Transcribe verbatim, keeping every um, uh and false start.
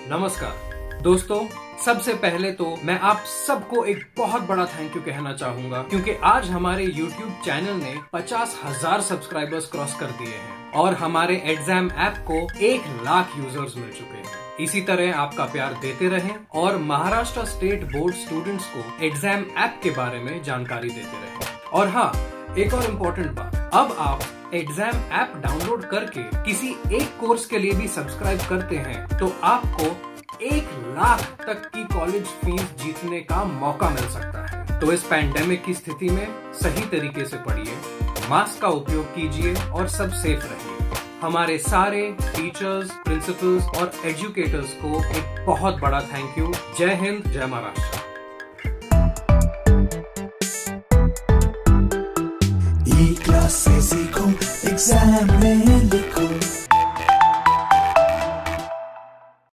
नमस्कार दोस्तों, सबसे पहले तो मैं आप सबको एक बहुत बड़ा थैंक यू कहना चाहूंगा क्योंकि आज हमारे यूट्यूब चैनल ने पचास हजार सब्सक्राइबर्स क्रॉस कर दिए हैं और हमारे एग्जाम ऐप को एक लाख यूजर्स मिल चुके हैं। इसी तरह आपका प्यार देते रहें और महाराष्ट्र स्टेट बोर्ड स्टूडेंट्स को एग्जाम ऐप के बारे में जानकारी देते रहें। और हाँ, एक और इम्पोर्टेंट बात, अब आप एग्जाम ऐप डाउनलोड करके किसी एक कोर्स के लिए भी सब्सक्राइब करते हैं तो आपको एक लाख तक की कॉलेज फीस जीतने का मौका मिल सकता है। तो इस पैंडेमिक की स्थिति में सही तरीके से पढ़िए, मास्क का उपयोग कीजिए और सब सेफ रहिए। हमारे सारे टीचर्स, प्रिंसिपल्स और एजुकेटर्स को एक बहुत बड़ा थैंक यू। जय हिंद, जय महाराष्ट्र। ई क्लास से सीखो, एग्जाम में लिखो।